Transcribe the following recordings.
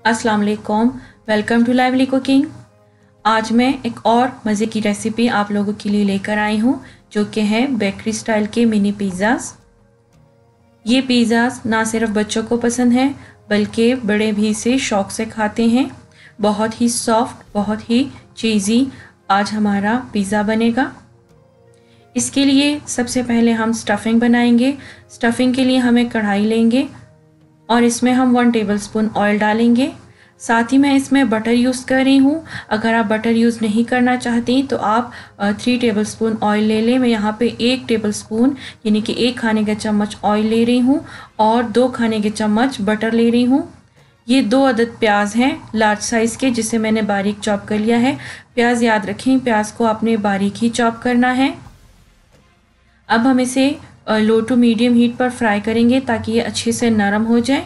अस्सलाम वालेकुम, welcome to lively cooking. आज मैं एक और मज़े की रेसिपी आप लोगों के लिए लेकर आई हूँ जो कि है बेकरी स्टाइल के मिनी पिज़्ज़ाज़। ये पिज़्ज़ाज़ ना सिर्फ बच्चों को पसंद है बल्कि बड़े भी इसे शौक़ से खाते हैं। बहुत ही सॉफ्ट, बहुत ही चीज़ी आज हमारा पिज़्ज़ा बनेगा। इसके लिए सबसे पहले हम स्टफिंग बनाएंगे। स्टफिंग के लिए हमें कढ़ाई लेंगे और इसमें हम 1 टेबलस्पून ऑयल डालेंगे। साथ ही मैं इसमें बटर यूज़ कर रही हूँ। अगर आप बटर यूज़ नहीं करना चाहती तो आप 3 टेबलस्पून ऑयल ले लें। मैं यहाँ पे 1 टेबलस्पून यानी कि 1 खाने का चम्मच ऑयल ले रही हूँ और 2 खाने के चम्मच बटर ले रही हूँ। ये 2 अदद प्याज हैं लार्ज साइज़ के, जिसे मैंने बारीक चॉप कर लिया है। प्याज याद रखें, प्याज को आपने बारीक ही चॉप करना है। अब हम इसे लो टू मीडियम हीट पर फ्राई करेंगे ताकि ये अच्छे से नरम हो जाए।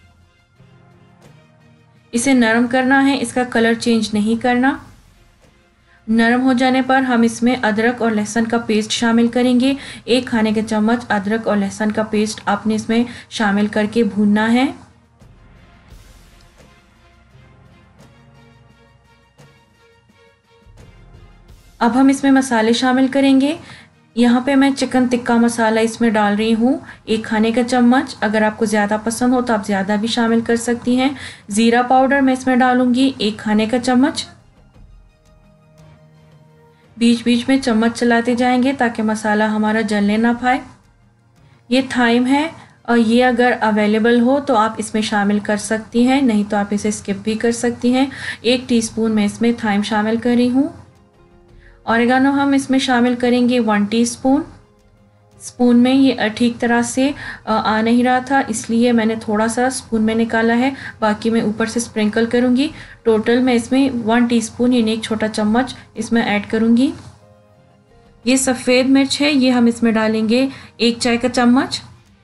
इसे नरम करना है, इसका कलर चेंज नहीं करना। नरम हो जाने पर हम इसमें अदरक और लहसुन का पेस्ट शामिल करेंगे। 1 खाने के चम्मच अदरक और लहसुन का पेस्ट आपने इसमें शामिल करके भूनना है। अब हम इसमें मसाले शामिल करेंगे। यहाँ पे मैं चिकन टिक्का मसाला इसमें डाल रही हूँ 1 खाने का चम्मच। अगर आपको ज़्यादा पसंद हो तो आप ज़्यादा भी शामिल कर सकती हैं। ज़ीरा पाउडर मैं इसमें डालूँगी 1 खाने का चम्मच। बीच बीच में चम्मच चलाते जाएंगे ताकि मसाला हमारा जलने ना पाए। ये थाइम है और ये अगर अवेलेबल हो तो आप इसमें शामिल कर सकती हैं, नहीं तो आप इसे स्किप भी कर सकती हैं। 1 टीस्पून मैं इसमें थाइम शामिल कर रही हूँ। ऑरिगानो हम इसमें शामिल करेंगे 1 टीस्पून। स्पून में ये ठीक तरह से आ नहीं रहा था, इसलिए मैंने थोड़ा सा स्पून में निकाला है, बाकी मैं ऊपर से स्प्रिंकल करूँगी। टोटल मैं इसमें 1 टीस्पून यानी 1 छोटा चम्मच इसमें ऐड करूँगी। ये सफ़ेद मिर्च है, ये हम इसमें डालेंगे 1 चाय का चम्मच।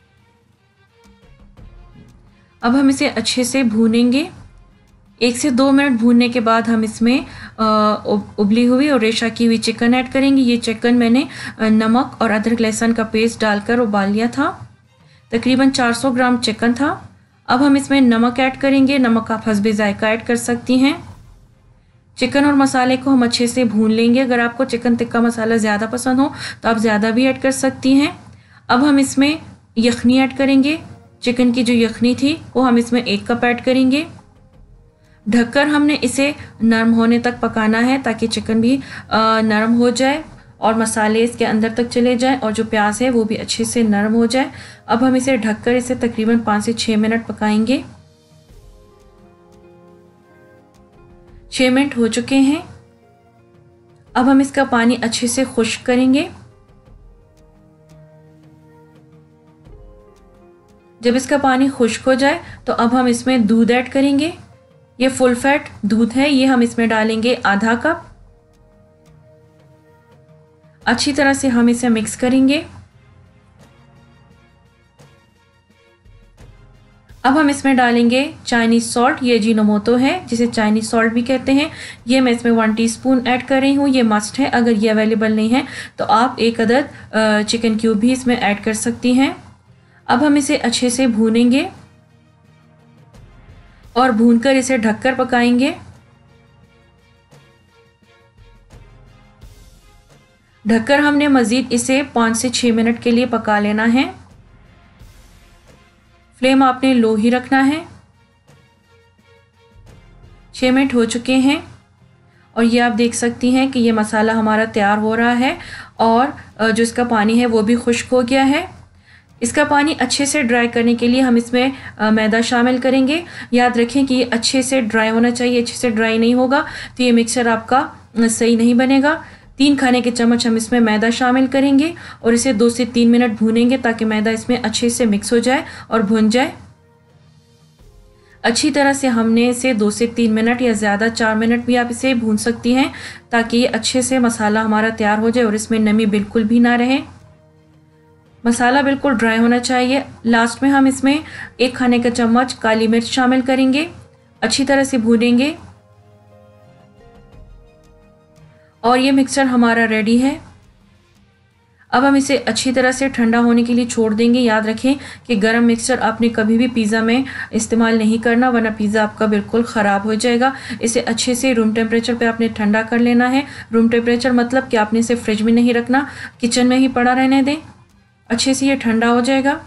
अब हम इसे अच्छे से भूनेंगे। 1 से 2 मिनट भूनने के बाद हम इसमें उबली हुई और रेशा की हुई चिकन ऐड करेंगे। ये चिकन मैंने नमक और अदरक लहसुन का पेस्ट डालकर उबाल लिया था। तकरीबन 400 ग्राम चिकन था। अब हम इसमें नमक ऐड करेंगे। नमक आप हस्बे ज़ायका ऐड कर सकती हैं। चिकन और मसाले को हम अच्छे से भून लेंगे। अगर आपको चिकन टिक्का मसाला ज़्यादा पसंद हो तो आप ज़्यादा भी ऐड कर सकती हैं। अब हम इसमें यखनी ऐड करेंगे। चिकन की जो यखनी थी वो हम इसमें 1 कप ऐड करेंगे। ढककर हमने इसे नरम होने तक पकाना है ताकि चिकन भी नरम हो जाए और मसाले इसके अंदर तक चले जाएं और जो प्याज है वो भी अच्छे से नरम हो जाए। अब हम इसे ढककर इसे तकरीबन 5 से 6 मिनट पकाएंगे। 6 मिनट हो चुके हैं। अब हम इसका पानी अच्छे से खुश्क करेंगे। जब इसका पानी खुश्क हो जाए तो अब हम इसमें दूध ऐड करेंगे। ये फुल फैट दूध है, ये हम इसमें डालेंगे आधा कप। अच्छी तरह से हम इसे मिक्स करेंगे। अब हम इसमें डालेंगे चाइनीज़ सॉल्ट, ये अजीनोमोटो है जिसे चाइनीज़ सॉल्ट भी कहते हैं। ये मैं इसमें 1 टीस्पून ऐड कर रही हूँ। ये मस्ट है, अगर ये अवेलेबल नहीं है तो आप 1 अदद चिकन क्यूब भी इसमें ऐड कर सकती हैं। अब हम इसे अच्छे से भूनेंगे और भूनकर इसे ढककर पकाएंगे। ढककर हमने मज़ीद इसे 5 से 6 मिनट के लिए पका लेना है। फ्लेम आपने लो ही रखना है। 6 मिनट हो चुके हैं और ये आप देख सकती हैं कि ये मसाला हमारा तैयार हो रहा है और जो इसका पानी है वो भी खुश्क हो गया है। इसका पानी अच्छे से ड्राई करने के लिए हम इसमें मैदा शामिल करेंगे। याद रखें कि ये अच्छे से ड्राई होना चाहिए, अच्छे से ड्राई नहीं होगा तो ये मिक्सचर आपका सही नहीं बनेगा। 3 खाने के चम्मच हम इसमें मैदा शामिल करेंगे और इसे 2 से 3 मिनट भूनेंगे ताकि मैदा इसमें अच्छे से मिक्स हो जाए और भुन जाए। अच्छी तरह से हमने इसे 2 से 3 मिनट या ज़्यादा 4 मिनट भी आप इसे भून सकती हैं ताकि ये अच्छे से मसाला हमारा तैयार हो जाए और इसमें नमी बिल्कुल भी ना रहे। मसाला बिल्कुल ड्राई होना चाहिए। लास्ट में हम इसमें 1 खाने का चम्मच काली मिर्च शामिल करेंगे। अच्छी तरह से भूनेंगे और ये मिक्सचर हमारा रेडी है। अब हम इसे अच्छी तरह से ठंडा होने के लिए छोड़ देंगे। याद रखें कि गरम मिक्सचर आपने कभी भी पिज़्ज़ा में इस्तेमाल नहीं करना, वरना पिज़्ज़ा आपका बिल्कुल ख़राब हो जाएगा। इसे अच्छे से रूम टेम्परेचर पे आपने ठंडा कर लेना है। रूम टेम्परेचर मतलब कि आपने इसे फ्रिज में नहीं रखना, किचन में ही पड़ा रहने दें। अच्छे से ये ठंडा हो जाएगा।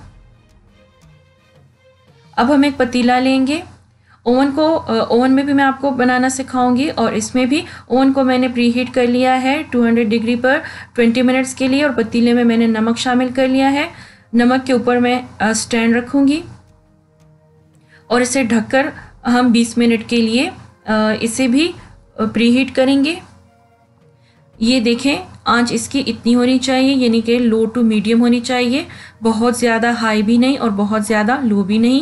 अब हम एक पतीला लेंगे। ओवन में भी मैं आपको बनाना सिखाऊंगी, और इसमें भी ओवन को मैंने प्री हीट कर लिया है 200 डिग्री पर 20 मिनट्स के लिए, और पतीले में मैंने नमक शामिल कर लिया है। नमक के ऊपर मैं स्टैंड रखूंगी और इसे ढककर हम 20 मिनट के लिए इसे भी प्री हीट करेंगे। ये देखें, आंच इसकी इतनी होनी चाहिए, यानी कि लो टू मीडियम होनी चाहिए, बहुत ज़्यादा हाई भी नहीं और बहुत ज़्यादा लो भी नहीं।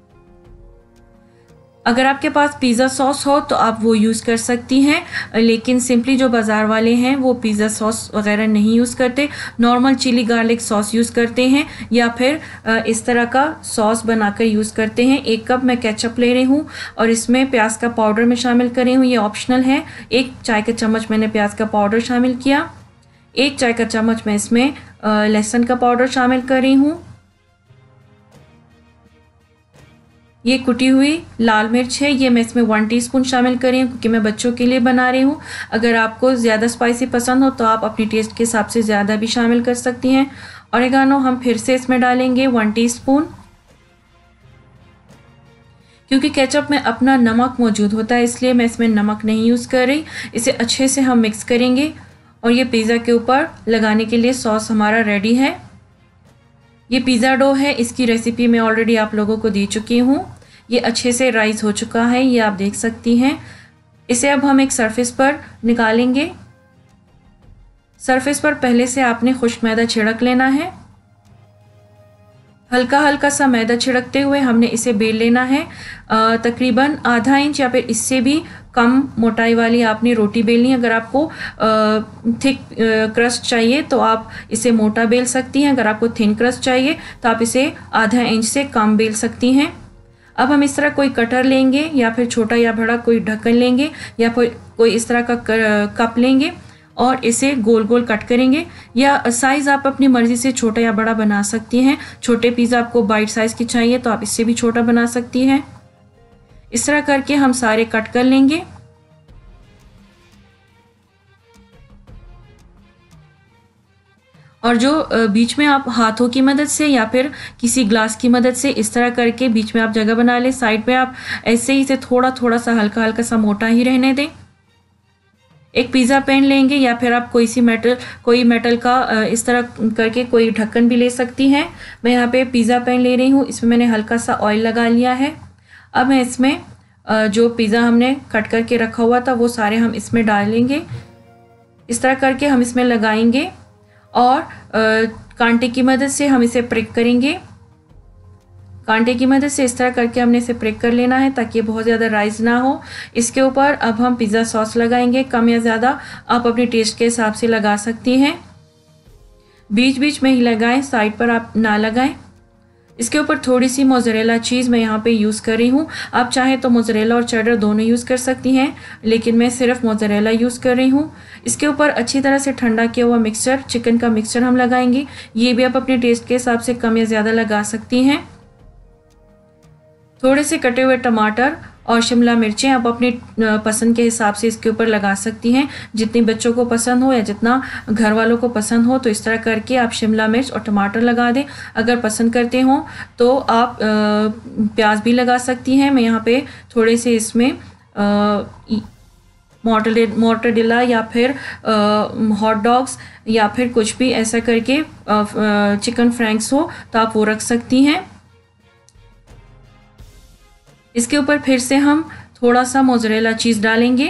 अगर आपके पास पिज़्ज़ा सॉस हो तो आप वो यूज़ कर सकती हैं, लेकिन सिंपली जो बाज़ार वाले हैं वो पिज़्ज़ा सॉस वगैरह नहीं यूज़ करते, normal chilli garlic sauce use करते हैं, या फिर इस तरह का सॉस बनाकर यूज़ करते हैं। 1 कप मैं केचप ले रही हूँ और इसमें प्याज का पाउडर मैं शामिल कर रही हूँ, ये ऑप्शनल है। 1 चाय का चम्मच मैंने प्याज का पाउडर शामिल किया। 1 चाय का चम्मच मैं इसमें लहसुन का पाउडर शामिल कर रही हूँ। ये कुटी हुई लाल मिर्च है, ये मैं इसमें 1 टीस्पून शामिल कर रही हूँ क्योंकि मैं बच्चों के लिए बना रही हूँ। अगर आपको ज़्यादा स्पाइसी पसंद हो तो आप अपनी टेस्ट के हिसाब से ज़्यादा भी शामिल कर सकती हैं। ऑरिगानो हम फिर से इसमें डालेंगे 1 टीस्पून, क्योंकि केचप में अपना नमक मौजूद होता है इसलिए मैं इसमें नमक नहीं यूज़ कर रही। इसे अच्छे से हम मिक्स करेंगे और ये पिज़्ज़ा के ऊपर लगाने के लिए सॉस हमारा रेडी है। ये पिज़्ज़ा डो है, इसकी रेसिपी मैं ऑलरेडी आप लोगों को दे चुकी हूँ। ये अच्छे से राइस हो चुका है, ये आप देख सकती हैं। इसे अब हम एक सरफेस पर निकालेंगे। सरफेस पर पहले से आपने खुश्क मैदा छिड़क लेना है। हल्का हल्का सा मैदा छिड़कते हुए हमने इसे बेल लेना है। तकरीबन आधा इंच या फिर इससे भी कम मोटाई वाली आपने रोटी बेलनी है। अगर आपको थिक क्रस्ट चाहिए तो आप इसे मोटा बेल सकती हैं, अगर आपको थिन क्रस्ट चाहिए तो आप इसे आधा इंच से कम बेल सकती हैं। अब हम इस तरह कोई कटर लेंगे या फिर छोटा या बड़ा कोई ढक्कन लेंगे या फिर कोई इस तरह का कप लेंगे और इसे गोल गोल कट करेंगे, या साइज़ आप अपनी मर्ज़ी से छोटा या बड़ा बना सकती हैं। छोटे पिज़्ज़ा आपको बाइट साइज़ की चाहिए तो आप इससे भी छोटा बना सकती हैं। इस तरह करके हम सारे कट कर लेंगे। और जो बीच में आप हाथों की मदद से या फिर किसी ग्लास की मदद से इस तरह करके बीच में आप जगह बना लें। साइड पे आप ऐसे ही इसे थोड़ा थोड़ा सा हल्का हल्का सा मोटा ही रहने दें। एक पिज़्ज़ा पैन लेंगे या फिर आप कोई मेटल का इस तरह करके कोई ढक्कन भी ले सकती हैं। मैं यहाँ पे पिज़्ज़ा पैन ले रही हूँ, इसमें मैंने हल्का सा ऑयल लगा लिया है। अब मैं इसमें जो पिज़्ज़ा हमने कट करके रखा हुआ था वो सारे हम इसमें डालेंगे। इस तरह करके हम इसमें लगाएंगे और कांटे की मदद से हम इसे प्रिक करेंगे। कांटे की मदद से इस तरह करके हमने इसे प्रिक कर लेना है ताकि बहुत ज़्यादा राइस ना हो। इसके ऊपर अब हम पिज़्ज़ा सॉस लगाएंगे, कम या ज़्यादा आप अपने टेस्ट के हिसाब से लगा सकती हैं। बीच बीच में ही लगाएं, साइड पर आप ना लगाएं। इसके ऊपर थोड़ी सी मोज़रेला चीज़ मैं यहाँ पे यूज़ कर रही हूँ। आप चाहें तो मोज़रेला और चेडर दोनों यूज़ कर सकती हैं, लेकिन मैं सिर्फ मोज़रेला यूज़ कर रही हूँ। इसके ऊपर अच्छी तरह से ठंडा किया हुआ मिक्सचर, चिकन का मिक्सचर हम लगाएंगे। ये भी आप अपने टेस्ट के हिसाब से कम या ज़्यादा लगा सकती हैं। थोड़े से कटे हुए टमाटर और शिमला मिर्चें आप अपनी पसंद के हिसाब से इसके ऊपर लगा सकती हैं। जितनी बच्चों को पसंद हो या जितना घर वालों को पसंद हो तो इस तरह करके आप शिमला मिर्च और टमाटर लगा दें। अगर पसंद करते हो तो आप प्याज भी लगा सकती हैं। मैं यहाँ पे थोड़े से इसमें मोर्टाडेला या फिर हॉट डॉग्स या फिर कुछ भी ऐसा करके चिकन फ्रैंक्स हो तो आप वो रख सकती हैं। इसके ऊपर फिर से हम थोड़ा सा मोज़रेला चीज़ डालेंगे।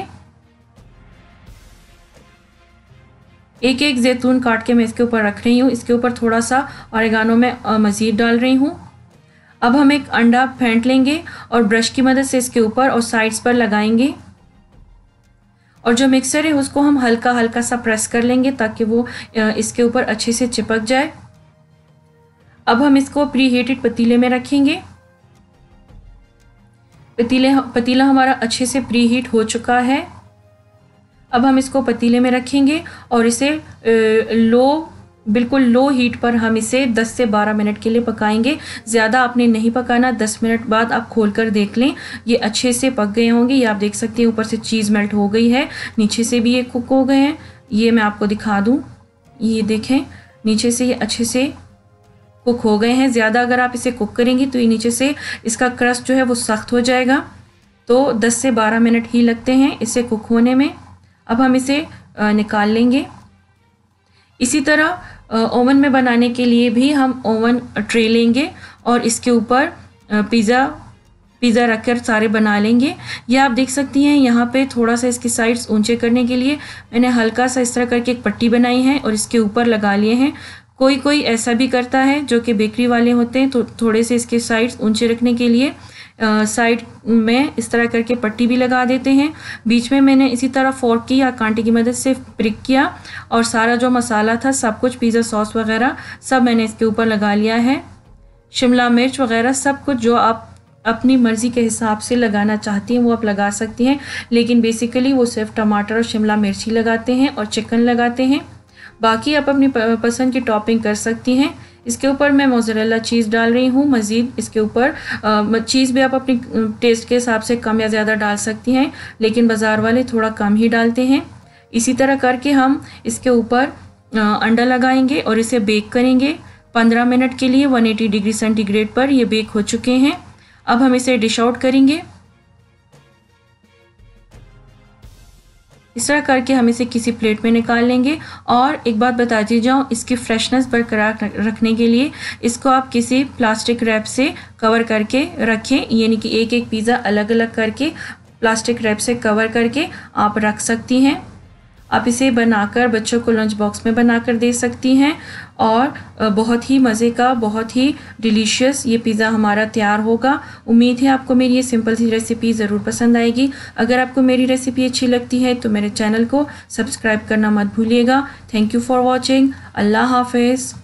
एक एक जैतून काट के मैं इसके ऊपर रख रही हूँ। इसके ऊपर थोड़ा सा ऑरिगानो में मज़ीद डाल रही हूँ। अब हम एक अंडा फेंट लेंगे और ब्रश की मदद से इसके ऊपर और साइड्स पर लगाएंगे, और जो मिक्सर है उसको हम हल्का हल्का सा प्रेस कर लेंगे ताकि वो इसके ऊपर अच्छे से चिपक जाए। अब हम इसको प्री हीटेड पतीले में रखेंगे। पतीला हमारा अच्छे से प्री हीट हो चुका है। अब हम इसको पतीले में रखेंगे और इसे लो बिल्कुल लो हीट पर हम इसे 10 से 12 मिनट के लिए पकाएंगे। ज़्यादा आपने नहीं पकाना। 10 मिनट बाद आप खोल कर देख लें, ये अच्छे से पक गए होंगे। ये आप देख सकते हैं ऊपर से चीज़ मेल्ट हो गई है, नीचे से भी ये कुक हो गए हैं। ये मैं आपको दिखा दूँ, ये देखें नीचे से ये अच्छे से कुक हो गए हैं। ज़्यादा अगर आप इसे कुक करेंगी तो ये नीचे से इसका क्रस्ट जो है वो सख्त हो जाएगा। तो 10 से 12 मिनट ही लगते हैं इसे कुक होने में। अब हम इसे निकाल लेंगे। इसी तरह ओवन में बनाने के लिए भी हम ओवन ट्रे लेंगे और इसके ऊपर पिज़्ज़ा रखकर सारे बना लेंगे। ये आप देख सकती हैं यहाँ पे थोड़ा सा इसकी साइड्स ऊंचे करने के लिए मैंने हल्का सा इस तरह करके एक पट्टी बनाई है और इसके ऊपर लगा लिए हैं। कोई कोई ऐसा भी करता है जो कि बेकरी वाले होते हैं, तो थोड़े से इसके साइड्स ऊंचे रखने के लिए साइड में इस तरह करके पट्टी भी लगा देते हैं। बीच में मैंने इसी तरह फोर्क की या कांटे की मदद से प्रिक किया और सारा जो मसाला था सब कुछ, पिज़्ज़ा सॉस वगैरह सब मैंने इसके ऊपर लगा लिया है। शिमला मिर्च वगैरह सब कुछ जो आप अपनी मर्ज़ी के हिसाब से लगाना चाहती हैं वो आप लगा सकती हैं, लेकिन बेसिकली वो सिर्फ टमाटर और शिमला मिर्च ही लगाते हैं और चिकन लगाते हैं। बाकी आप अपनी पसंद की टॉपिंग कर सकती हैं। इसके ऊपर मैं मोज़रेला चीज़ डाल रही हूँ। मज़ीद इसके ऊपर चीज़ भी आप अपनी टेस्ट के हिसाब से कम या ज़्यादा डाल सकती हैं, लेकिन बाज़ार वाले थोड़ा कम ही डालते हैं। इसी तरह करके हम इसके ऊपर अंडा लगाएंगे और इसे बेक करेंगे 15 मिनट के लिए 180 डिग्री सेंटीग्रेड पर। ये बेक हो चुके हैं। अब हम इसे डिश आउट करेंगे। इस तरह करके हम इसे किसी प्लेट में निकाल लेंगे। और एक बात बताती जाऊँ, इसकी फ्रेशनेस बरकरार रखने के लिए इसको आप किसी प्लास्टिक रैप से कवर करके रखें, यानी कि एक एक पिज़्ज़ा अलग अलग करके प्लास्टिक रैप से कवर करके आप रख सकती हैं। आप इसे बनाकर बच्चों को लंच बॉक्स में बनाकर दे सकती हैं और बहुत ही मज़े का, बहुत ही डिलीशियस ये पिज़्ज़ा हमारा तैयार होगा। उम्मीद है आपको मेरी ये सिंपल सी रेसिपी ज़रूर पसंद आएगी। अगर आपको मेरी रेसिपी अच्छी लगती है तो मेरे चैनल को सब्सक्राइब करना मत भूलिएगा। Thank you for watching. अल्लाह हाफ़िज़।